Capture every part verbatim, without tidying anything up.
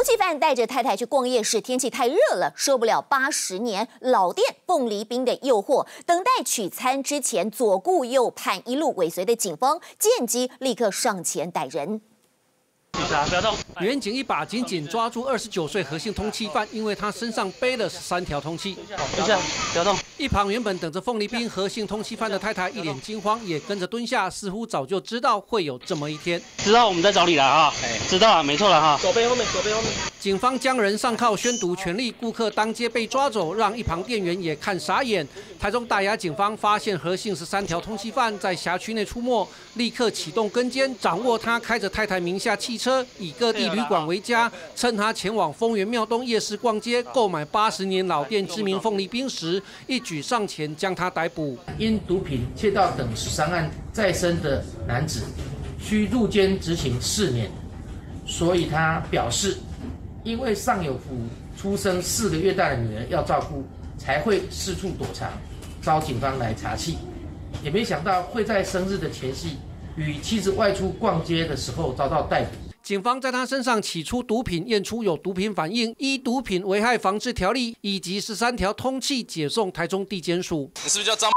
缉犯带着太太去逛夜市，天气太热了，受不了八十年老店凤梨冰的诱惑，等待取餐之前左顾右盼，一路尾随的警方见机立刻上前逮人。 不要动！ 远警一把紧紧抓住二十九岁何姓通缉犯，因为他身上背了十三条通缉。 蹲下，不要动！ 一旁原本等着凤梨冰何姓通缉犯的太太一脸惊慌，也跟着蹲下，似乎早就知道会有这么一天。 知道我们在找你了啊！知道了，没错了哈。 手背后面，手背后面。 警方将人上铐宣读权利，顾客当街被抓走，让一旁店员也看傻眼。台中大雅警方发现何姓十三条通缉犯在辖区内出没，立刻启动跟监，掌握他开着太太名下汽车。 以各地旅馆为家，趁他前往丰原庙东夜市逛街，购买八十年老店知名凤梨冰时，一举上前将他逮捕。 因毒品窃盗等十三案再生的男子，需入监执行四年，所以他表示，因为上有府出生四个月大的女儿要照顾，才会四处躲藏，遭警方来查缉，也没想到会在生日的前夕，与妻子外出逛街的时候遭到逮捕。 警方在他身上起出毒品，验出有毒品反应，依毒品危害防治条例以及十三条通缉解送台中地检署。 你是不是叫张？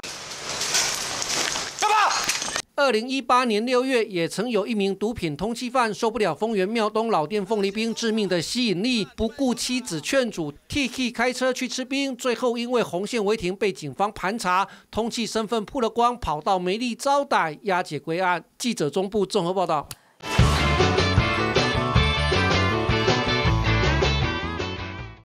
干嘛？ 二零一八年六月，也曾有一名毒品通缉犯受不了丰原庙东老店凤梨冰致命的吸引力，不顾妻子劝阻，替替开车去吃冰，最后因为红线违停被警方盘查，通缉身份曝了光，跑到梅利招待押解归案。记者中部综合报道。